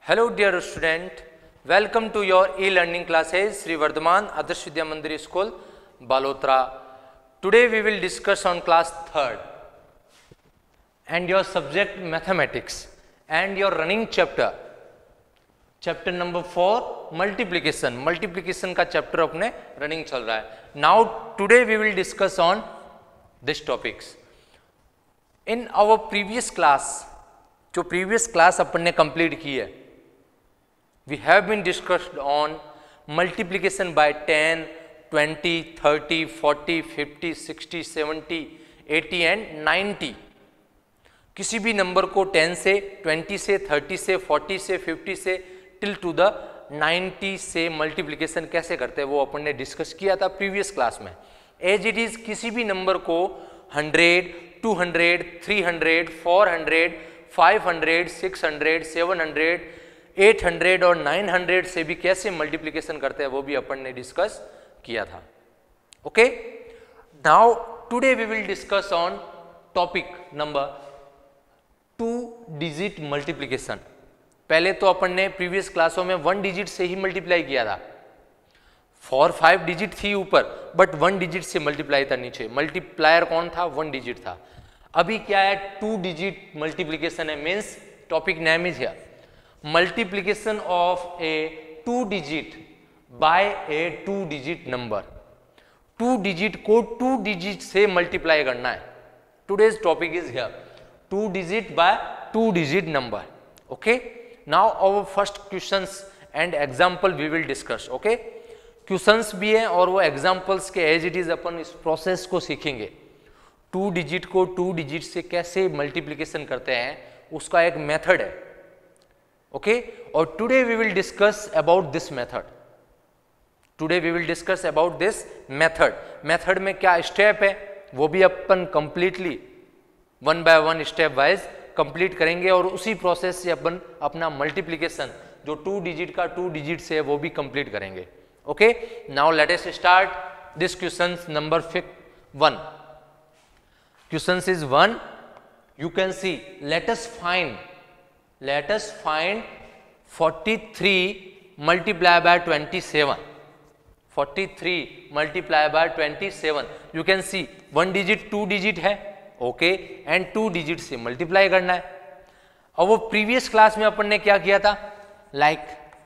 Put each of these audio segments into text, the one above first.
Hello dear student, welcome to your e-learning classes Sri Vardhaman Adarsh Vidya Mandir School, Balotra. Today we will discuss on class 3rd and your subject mathematics and your running chapter number 4 multiplication का chapter अपने running चल रहा है. Now today we will discuss on this topics. In our previous class, जो previous class अपन ने complete की है, we have been discussed on multiplication by 10, 20, 30, 40, 50, 60, 70, 80 and 90. किसी भी नंबर को 10 से, 20 से, 30 से, 40 से, 50 से टिल टू द 90 से मल्टीप्लिकेशन कैसे करते हैं वो अपन ने डिस्कस किया था प्रीवियस क्लास में. एज इट इज किसी भी नंबर को 100, 200, 300, 400, 500, 600, 700, 800 और 900 से भी कैसे मल्टीप्लिकेशन करते हैं वो भी अपन ने डिस्कस किया था. Okay, now today we will discuss on topic number 2 digit multiplication. पहले तो अपन ने प्रीवियस क्लासों में 1 डिजिट से ही मल्टीप्लाई किया था. 4, 5 डिजिट थी ऊपर बट 1 डिजिट से मल्टीप्लाई था नीचे. मल्टीप्लायर कौन था? 1 डिजिट था. अभी क्या है? 2 डिजिट मल्टीप्लिकेशन है. Means topic name is here multiplication of a 2 digit by a 2 digit number. 2 digit को 2 digit से मल्टीप्लाई करना है. Today's topic is here 2 digit by 2 digit number. Okay, now our first questions and example we will discuss. Okay, questions भी है और वो examples के as it is अपन इस process को सीखेंगे. 2 digit को 2 digit से कैसे मल्टीप्लिकेशन करते हैं उसका एक मेथड है. ओके, और today we will discuss about this method. Method में क्या स्टेप है वो भी अपन completely 1 by 1 step wise complete करेंगे और उसी प्रोसेस से अपन अपना मल्टीप्लिकेशन जो 2 डिजिट का 2 डिजिट से है वो भी कंप्लीट करेंगे. Okay, now let us start this question number 1. Question is 1. You can see let us find 43 multiplied by 27. 43 multiplied by 27. You can see 1 digit 2 digit है. ओके, एंड 2 डिजिट से multiply करना है. और वो प्रीवियस क्लास में अपन ने क्या किया था? लाइक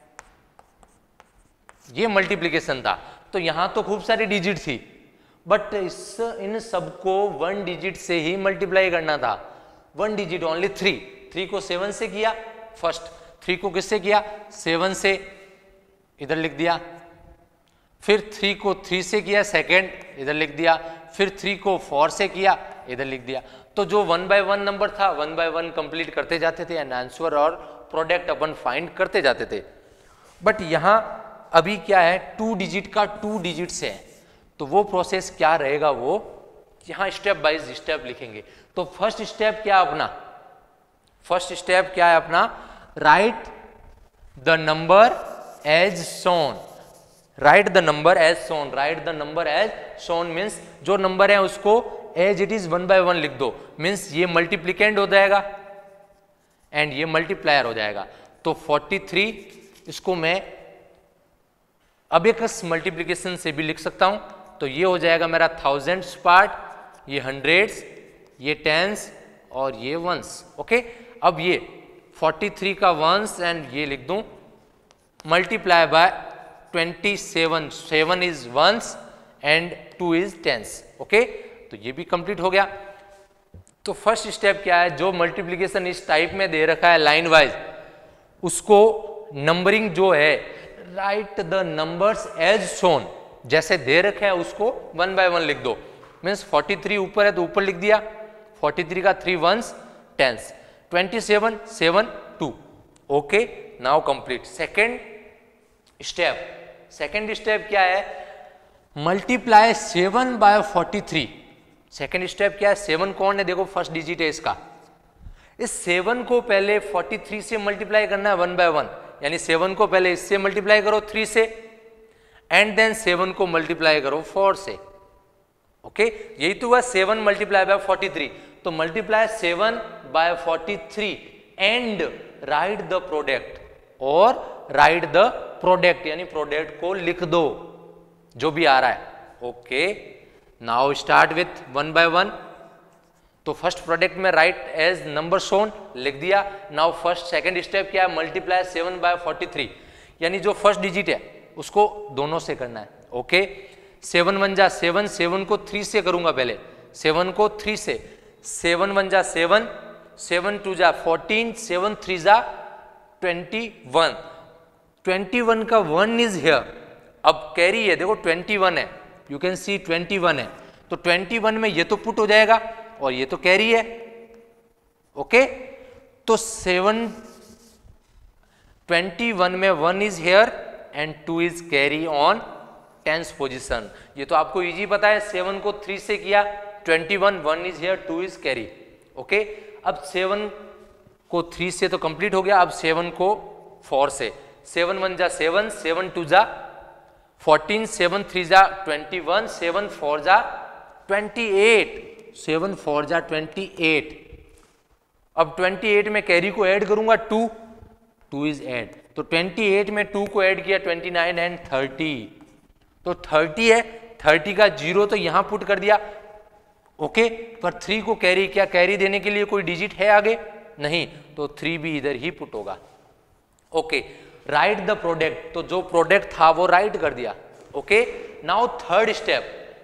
ये मल्टीप्लिकेशन था तो यहां तो खूब सारी डिजिट थी बट इन सबको 1 डिजिट से ही मल्टीप्लाई करना था. 1 डिजिट ओनली 3 को 7 से किया. फर्स्ट 3 को किससे किया? 7 से, इधर लिख दिया. फिर 3 को 3 से किया, सेकेंड इधर लिख दिया. फिर 3 को 4 से किया, इधर लिख दिया. तो जो 1 बाय 1 नंबर था 1 बाय 1 कंप्लीट करते जाते थे एंड आंसर और प्रोडक्ट अपन फाइंड करते जाते थे. बट यहां अभी क्या है? 2 डिजिट का 2 डिजिट से है तो वो प्रोसेस क्या रहेगा वो यहां स्टेप बाय स्टेप लिखेंगे. तो फर्स्ट स्टेप क्या है अपना? Write the number as shown. Write the number as shown means जो नंबर है उसको एज इट इज 1 बाय 1 लिख दो. मीन्स ये मल्टीप्लिकेंड हो जाएगा एंड ये मल्टीप्लायर हो जाएगा. तो 43 इसको मैं अबेकस मल्टीप्लिकेशन से भी लिख सकता हूं. तो ये हो जाएगा मेरा थाउजेंड्स पार्ट, ये हंड्रेड्स, ये टेंस और ये वंस. ओके, अब ये 43 का वंस एंड ये लिख दूं multiply by 27. 7 is ones and 2 is tens. Okay, तो ये भी कंप्लीट हो गया. तो फर्स्ट स्टेप क्या है? जो मल्टीप्लिकेशन इस टाइप में दे रखा है लाइन वाइज उसको नंबरिंग जो है write the numbers as shown. जैसे दे रखा है उसको 1 बाय 1 लिख दो. मीन्स 43 ऊपर है तो ऊपर लिख दिया. 43 का 3 ones tens. 27 7 2. Okay, now complete. Second step क्या है? Multiply 7 by 43. सेकेंड स्टेप क्या है? 7 कौन है? देखो फर्स्ट डिजिट है इसका. इस 7 को पहले 43 से मल्टीप्लाई करना है 1 बाय 1. यानी 7 को पहले इससे मल्टीप्लाई करो 3 से एंड देन 7 को मल्टीप्लाई करो 4 से. ओके, यही तो हुआ 7 मल्टीप्लाई बाय 43. तो multiply 7 by 43 and write the product. और राइट द प्रोडक्ट, यानी प्रोडक्ट को लिख दो जो भी आ रहा है. Okay, now start with one by one. तो फर्स्ट प्रोडक्ट में राइट एज नंबर शोन लिख दिया. नाउ फर्स्ट सेकंड स्टेप क्या है, मल्टीप्लाई 7 बाय 43, यानी जो फर्स्ट डिजिट है उसको दोनों से करना है. ओके, 7 1 जा 7, 7 को 3 से करूंगा पहले, 7 को 3 से, 7 1 जा 7, 7 2 जा 14, 7 3 जा 21, 21 का 1 इज हियर. अब कैरी है देखो 21 है, यू कैन सी 21 है, तो 21 में ये तो पुट हो जाएगा और ये तो कैरी है. ओके, तो 21 में 1 is here and 2 is carry on tens position. ये तो आपको इजी पता है, 7 को 3 से किया, 21, 1 is here, 2 is carry. Okay, अब 7 को 3 से तो कंप्लीट हो गया, अब 7 को 4 से, 7 1 जा 7, 7 2 जा 14, 7 3 जा 21, 7 4 जा 28, 7 4 जा 28. अब 28 में कैरी को ऐड करूंगा 2, 2 इज ऐड, तो 28 में 2 को ऐड किया 29 एंड 30, तो 30 है, 30 का 0 तो यहां पुट कर दिया. ओके, पर 3 को कैरी किया, कैरी देने के लिए कोई डिजिट है आगे नहीं, तो 3 भी इधर ही पुट होगा. ओके, राइट द प्रोडक्ट, तो जो प्रोडक्ट था वो राइट कर दिया. Okay, now third step,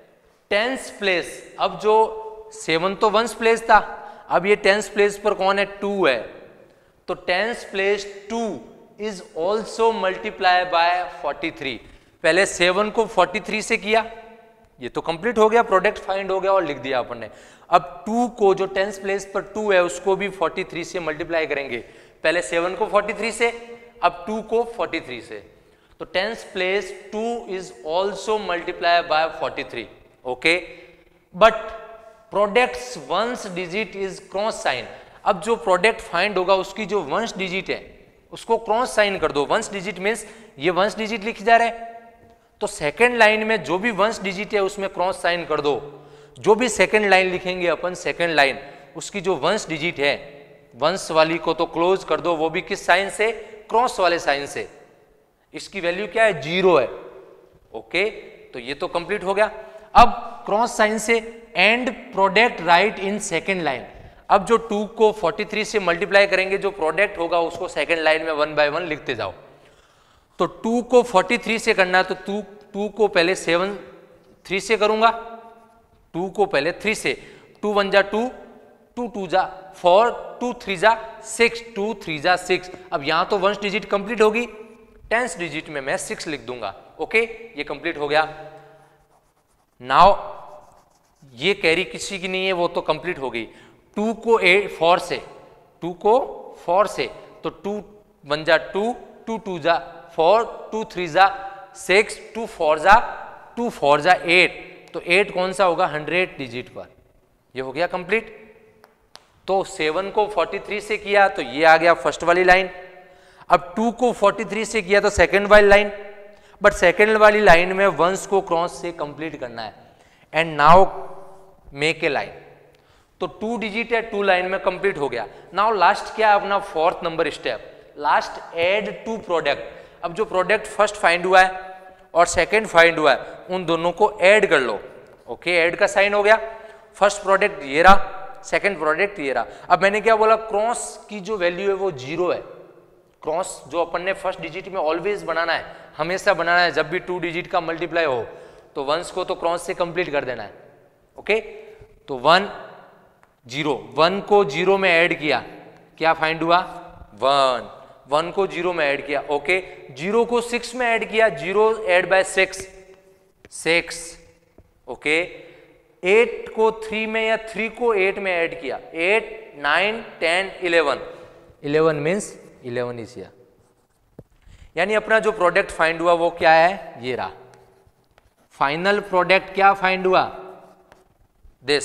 tens place. अब जो 7 तो वंस प्लेस था, अब ये टेंस प्लेस पर कौन है, 2 है, तो tens place 2 is also multiply by 43. पहले 7 को 43 से किया, ये तो कंप्लीट हो गया, प्रोडक्ट फाइंड हो गया और लिख दिया अपन ने. अब 2 को जो टेंस प्लेस पर 2 है उसको भी 43 से मल्टीप्लाई करेंगे. पहले 7 को 43 से, अब 2 को 43 से, तो tens place 2 is also multiply by 43. Okay, but products ones digit is cross sign. अब जो प्रोडक्ट फाइंड होगा उसकी जो वंस डिजिट है उसको क्रॉस साइन कर दो. वंस डिजिट मीन्स ये वंस डिजिट लिखी जा रहा है, तो सेकेंड लाइन में जो भी वंस डिजिट है उसमें क्रॉस साइन कर दो. जो भी सेकेंड लाइन लिखेंगे अपन, सेकेंड लाइन उसकी जो वंस डिजिट है, वंस वाली को तो क्लोज कर दो, वो भी किस साइन से, क्रॉस वाले साइन से. इसकी वैल्यू क्या है, 0 है. ओके, तो ये तो कंप्लीट हो गया. अब क्रॉस साइन से and product write in second line. अब जो 2 को 43 से मल्टीप्लाई करेंगे, जो प्रोडक्ट होगा उसको सेकेंड लाइन में 1 बाय 1 लिखते जाओ. तो 2 को 43 से करना है, तो 2 को पहले 7 3 से करूंगा, 2 को पहले 3 से, 2 1 जा 2, 2 2 जा 4, 2 3 जा 6, 2 3 जा 6. अब यहां तो वंस डिजिट कंप्लीट होगी, टेंस डिजिट में मैं 6 लिख दूंगा. ओके, ये कंप्लीट हो गया. नाउ ये कैरी किसी की नहीं है, वो तो कंप्लीट हो गई. 2 को 4 से, 2 को 4 से, तो 2 1 जा 2, 2 2 जा 4, 2 3 जा 6, 2 4 जा 8, तो 8 कौन सा होगा, 100 डिजिट पर. ये हो गया कंप्लीट. तो 7 को 43 से किया तो ये आ गया फर्स्ट वाली लाइन. अब 2 को 43 से किया तो सेकंड वाली लाइन, बट सेकंड वाली लाइन में वंस को क्रॉस से कंप्लीट करना है. And now make a line, तो 2 डिजिट है, 2 लाइन में कंप्लीट हो गया. नाउ लास्ट क्या है अपना, fourth number step, last add 2 product. अब जो प्रोडक्ट फर्स्ट फाइंड हुआ है और सेकंड फाइंड हुआ है, उन दोनों को ऐड कर लो. ओके, ऐड का साइन हो गया. फर्स्ट प्रोडक्ट ये रहा, सेकंड प्रोडक्ट ये रहा. अब मैंने क्या बोला, क्रॉस की जो वैल्यू है वो 0 है. क्रॉस जो अपन ने फर्स्ट डिजिट में ऑलवेज बनाना है, हमेशा बनाना है. जब भी 2 डिजिट का मल्टीप्लाई हो तो वंस को तो क्रॉस से कंप्लीट कर देना है. ओके, तो 1 0, 1 को 0 में ऐड किया, क्या फाइंड हुआ, 1. 1 को 0 में ऐड किया. ओके, 0 को 6 में ऐड किया, 0 ऐड बाय 6, 6. ओके, 8 को 3 में या 3 को 8 में ऐड किया, 8 9 10 11, 11 मीन्स 11 इज हियर. यानी अपना जो प्रोडक्ट फाइंड हुआ वो क्या है, ये रहा. फाइनल प्रोडक्ट क्या फाइंड हुआ, दिस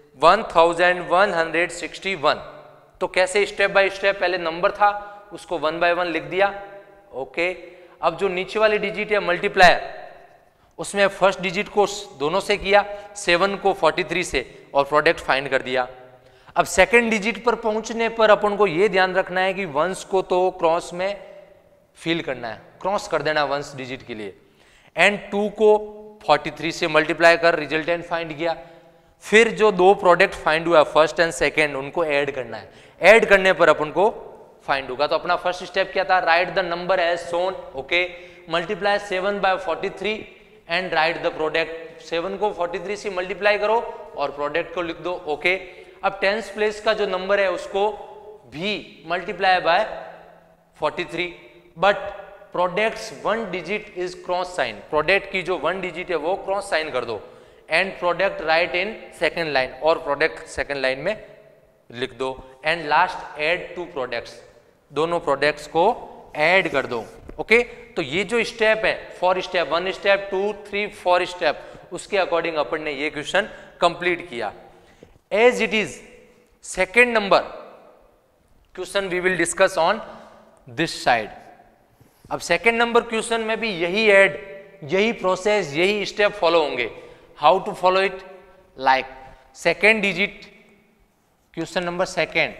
1161. तो कैसे, स्टेप बाय स्टेप, पहले नंबर था उसको 1 बाय 1 लिख दिया. ओके, अब जो नीचे वाली डिजिट है मल्टीप्लायर, उसमें फर्स्ट डिजिट को दोनों से किया, 7 को 43 से, और प्रोडक्ट फाइंड कर दिया. अब सेकंड डिजिट पर पहुंचने पर अपन को यह ध्यान रखना है कि वंस को तो क्रॉस में फिल करना है, क्रॉस कर देना वंस डिजिट के लिए। एंड 2 को 43 से मल्टीप्लाई कर, रिजल्टेंट फाइंड किया। फिर जो दो प्रोडक्ट फाइंड हुआ फर्स्ट एंड सेकेंड, उनको ऐड करना है। ऐड करने पर अपन को फाइंड होगा। तो अपना फर्स्ट स्टेप क्या था, write the number as shown, okay, multiply 7 by 43 and write the product. 7 को 43 से मल्टीप्लाई करो और प्रोडक्ट को लिख दो, ओके। अब टेंस प्लेस का जो नंबर है उसको भी multiply by 43, but products 1 digit is cross sign, product की जो 1 डिजिट है वो क्रॉस साइन कर दो। And product write in second line, और प्रोडक्ट सेकेंड लाइन में लिख दो। एंड लास्ट ऐड 2 प्रोडक्ट्स, दोनों प्रोडक्ट्स को ऐड कर दो, ओके। तो ये जो स्टेप है, 4 स्टेप, 1 स्टेप 2 3 4 स्टेप, उसके अकॉर्डिंग अपन ने ये क्वेश्चन कंप्लीट किया। As it is second number question we will discuss on this side. अब सेकेंड नंबर क्वेश्चन में भी यही ऐड, यही प्रोसेस, यही स्टेप फॉलो होंगे। How to follow it, like second digit, question number second,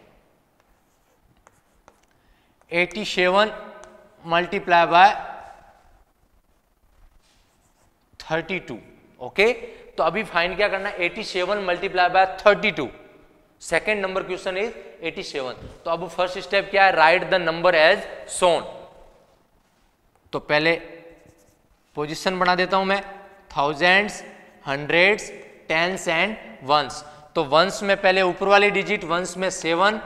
87 multiply by 32, okay. तो अभी find क्या करना है, 87 multiply by 32, second number question is 87। तो अब फर्स्ट स्टेप क्या है, write the number as shown. तो पहले पोजीशन बना देता हूं मैं, thousands, hundreds, tens and ones. तो वंस में पहले ऊपर वाली डिजिट, वंस में 7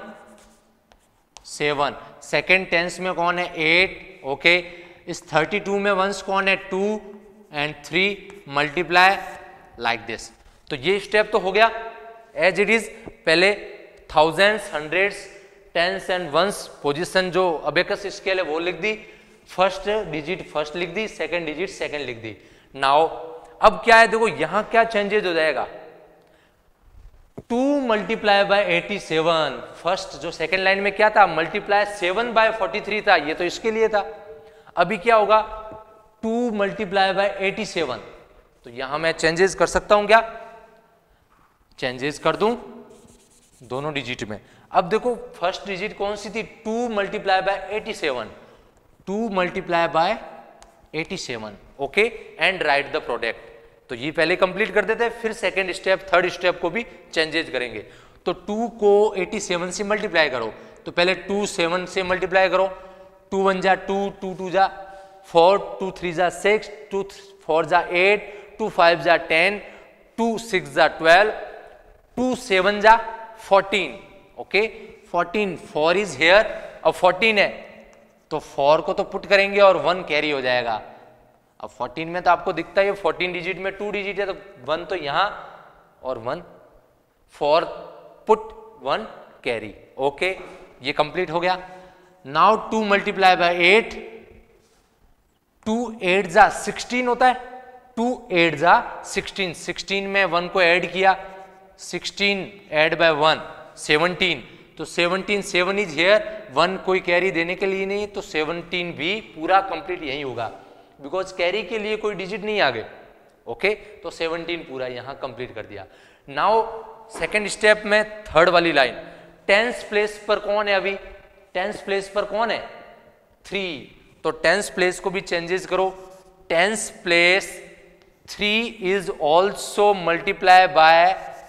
7, सेकेंड टेंस में कौन है 8, ओके। इस 32 में वंस कौन है 2 एंड 3, मल्टीप्लाई लाइक दिस। तो ये स्टेप तो हो गया एज इट इज। पहले thousands, hundreds, tens and ones, position जो अबेकस स्केल है वो लिख दी, फर्स्ट डिजिट फर्स्ट लिख दी, सेकेंड डिजिट सेकेंड लिख दी। नाउ अब क्या है, देखो यहां क्या चेंजेस हो जाएगा, 2 मल्टीप्लाई बाय 87, फर्स्ट जो सेकेंड लाइन में क्या था, मल्टीप्लाई 7 by 43 था, ये तो इसके लिए था। अभी क्या होगा, 2 मल्टीप्लाई बाय 87। तो यहां मैं चेंजेस कर सकता हूं क्या, चेंजेस कर दूं दोनों डिजिट में। अब देखो फर्स्ट डिजिट कौन सी थी, 2 multiply by 87, 2 multiply by 87, okay. And write the product. तो ये पहले कंप्लीट कर देते हैं, फिर सेकंड स्टेप, थर्ड स्टेप को भी चेंजेस करेंगे। तो 2 को 87 से मल्टीप्लाई करो। तो पहले 2 7 से मल्टीप्लाई करो, 2 1 जा 2, 2 2 जा 4, 2 3 जा 6, 2 4 जा 8, 2 5 जा 10, 2 6 जा 12, 2 7 जा 14, ओके। 14, 4 is here. अब 14 है तो 4 को तो पुट करेंगे और 1 कैरी हो जाएगा। अब 14 में तो आपको दिखता है 14 डिजिट में 2 डिजिट है, तो 1 तो यहां और 1, 4 पुट 1 कैरी, ओके। ये कंप्लीट हो गया। नाउ 2 मल्टीप्लाई बाय 8, 2 8 जा 16 होता है, 2 8 जा 16, 16 में 1 को ऐड किया, 16 ऐड बाय 1 17, तो 17 7 इज हेयर, 1 कोई कैरी देने के लिए नहीं, तो 17 भी पूरा कंप्लीट यही होगा, बिकॉज कैरी के लिए कोई डिजिट नहीं आगे, ओके। तो 17 पूरा यहां कंप्लीट कर दिया। नाउ सेकंड स्टेप में थर्ड वाली लाइन, टेंस प्लेस पर कौन है, अभी टेंस प्लेस पर कौन है 3, तो टेंस प्लेस को भी चेंजेस करो। Tens place 3 is also multiply by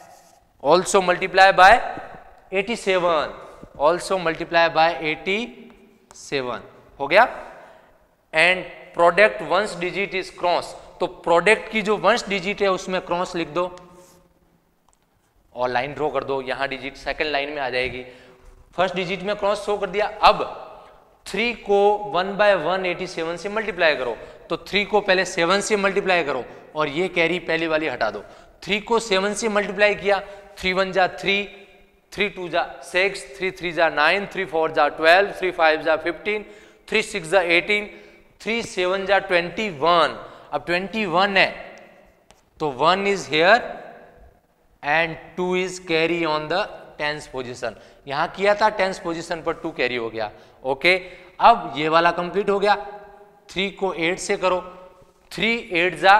87, also multiply by 87 हो गया। And product ones digit is cross, तो प्रोडक्ट की जो वंस डिजिट है उसमें क्रॉस लिख दो और लाइन ड्रॉ कर दो, यहां डिजिट सेकंड लाइन में आ जाएगी। फर्स्ट डिजिट में क्रॉस शो कर दिया। अब 3 को 1 by 187 से मल्टीप्लाई करो, तो 3 को पहले 7 से मल्टीप्लाई करो और ये कैरी पहली वाली हटा दो। 3 को 7 से मल्टीप्लाई किया, 3 1 जा 3, 3 2 जा 6, 3 3 जा 9, 3 4 जा 12, 3 5 जा 15, 3 6 जा 18, 3 7 जा 21। अब 21 है तो 1 is here and 2 is carry on the tens position. यहां किया था टेंस पोजिशन पर 2 कैरी हो गया, ओके। अब ये वाला कंप्लीट हो गया। 3 को 8 से करो, 3 8 जा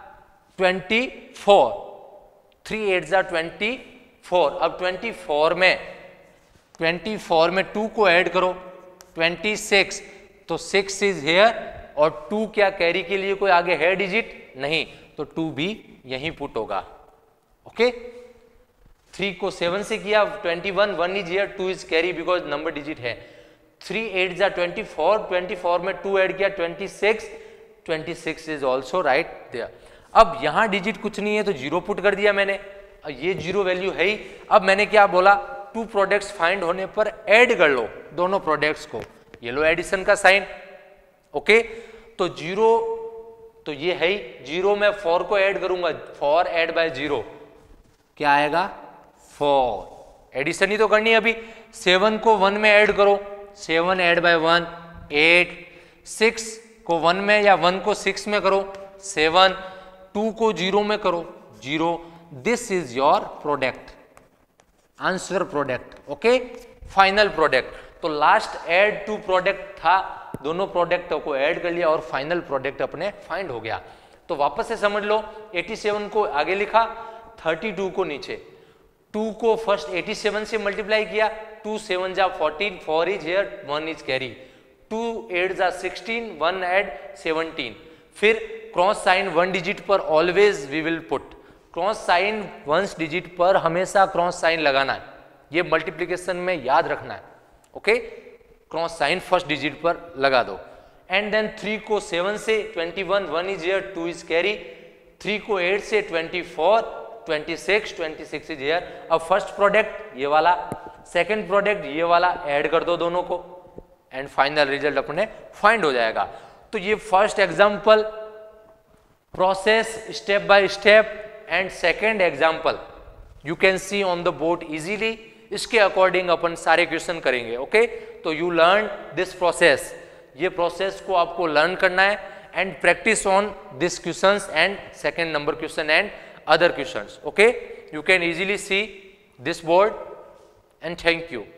24, 3 8 जा 24। अब 24 में 2 को ऐड करो, 26, तो 6 इज हेयर और 2 क्या कैरी के लिए कोई आगे है डिजिट नहीं, तो 2 भी यहीं पुट होगा। ओके 3 को 7 से किया 21, 1 is here, 2 is carry because number digit है। 3 8 जा 24, 24 में 2 ऐड किया 26, 26 इज ऑल्सो राइट देयर। अब यहां डिजिट कुछ नहीं है तो 0 पुट कर दिया मैंने, ये 0 वैल्यू है ही। अब मैंने क्या बोला, 2 प्रोडक्ट्स फाइंड होने पर ऐड कर लो दोनों प्रोडक्ट्स को, ये लो एडिशन का साइन। ओके तो 0 तो ये है ही, 0 में 4 को ऐड करूंगा, 4 ऐड बाय 0 क्या आएगा 4, एडिशन ही तो करनी है अभी। 7 को 1 में ऐड करो, 7 ऐड बाय 1 8, 6 को 1 में या 1 को 6 में करो 7, 2 को 0 में करो 0, this is your product, answer product. Okay final product. तो लास्ट ऐड टू प्रोडक्ट था, दोनों प्रोडक्टों को ऐड कर लिया और फाइनल प्रोडक्ट अपने फाइंड हो गया। तो वापस से समझ लो, 87 को आगे लिखा, 32 को नीचे, 2 को फर्स्ट 87 से मल्टीप्लाई किया, 2 7 जा 14, 4 इज हेयर, 1 इज कैरी, 2 8 जा 16, 1 ऐड 17। फिर क्रॉस साइन 1 डिजिट पर always we will put, cross sign 1 digit पर हमेशा क्रॉस साइन लगाना है, ये मल्टीप्लिकेशन में याद रखना है। Okay cross sign first digit पर लगा दो। एंड देन 3 को 7 से 21, 1 इज हेयर, 2 इज कैरी, 3 को 8 से 24, 26, 26 इज हेयर। अब फर्स्ट प्रोडक्ट ये वाला, सेकंड प्रोडक्ट ये वाला, ऐड कर दो दोनों को एंड फाइनल रिजल्ट अपने फाइंड हो जाएगा। तो ये first example process step by step and second example you can see on the board easily, इसके अकॉर्डिंग अपन सारे क्वेश्चन करेंगे। ओके तो यू लर्न दिस प्रोसेस, ये प्रोसेस को आपको लर्न करना है and practice on this questions and second number question and other questions. Okay, you can easily see this board and thank you.